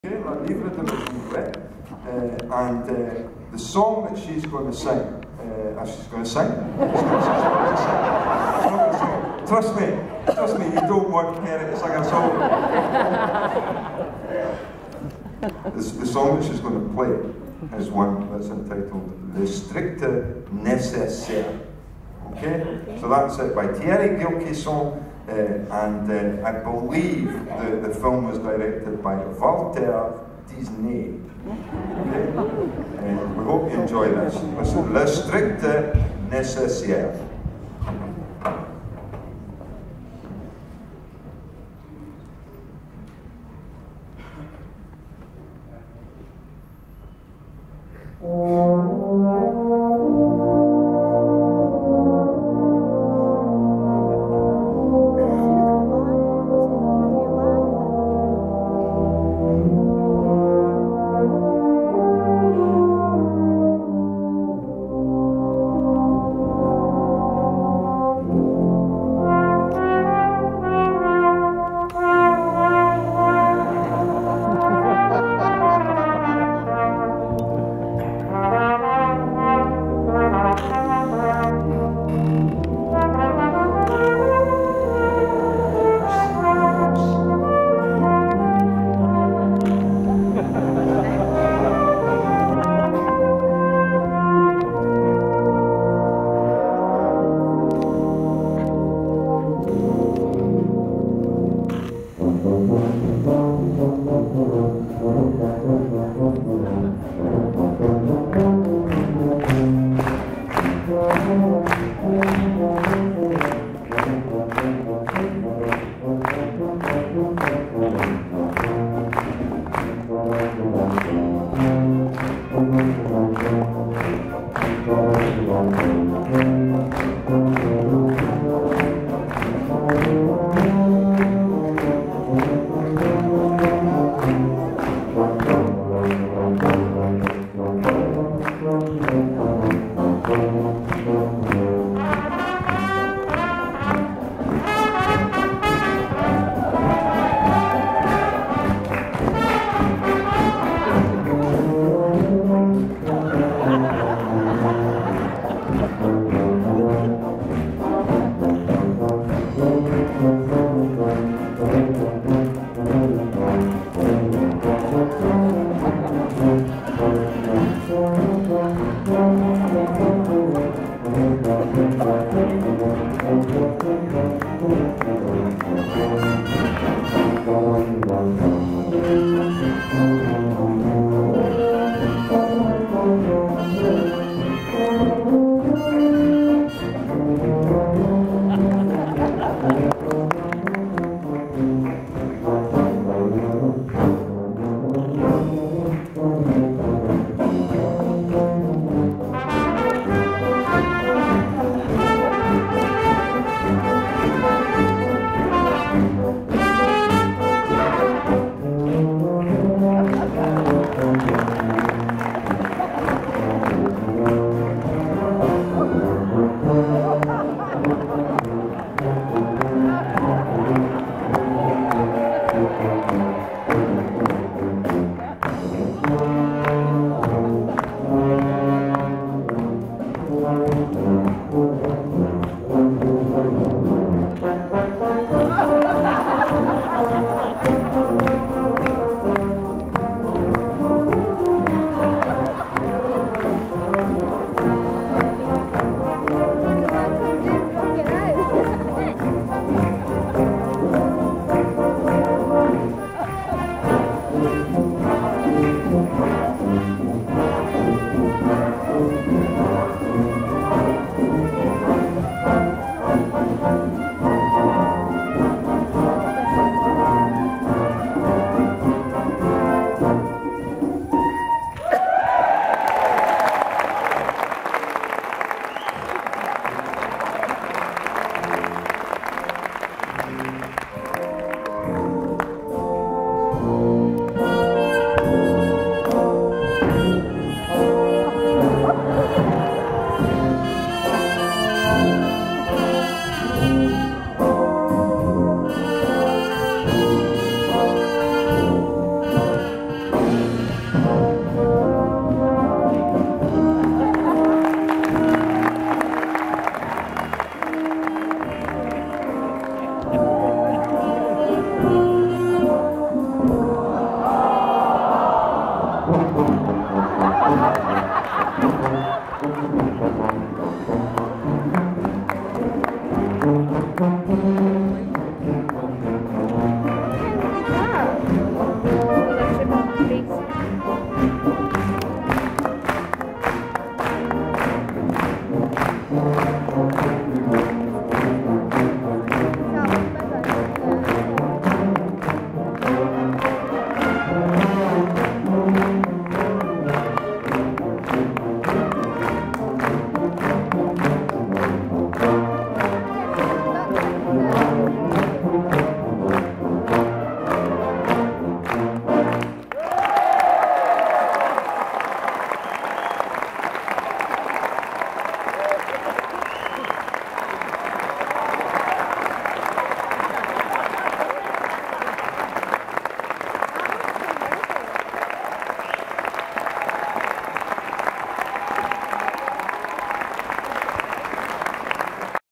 La livre de Marie, and the song that she's going to sing, she's going to sing? Trust me, you don't want Harry to sing a song. The song that she's going to play is one that's entitled Le Strict Nécessaire. Okay? So that's it by Thierry Gilkisson, and I believe the film was directed by Walter Disney. Okay? We hope you enjoy this. Listen, Le Strict Nécessaire.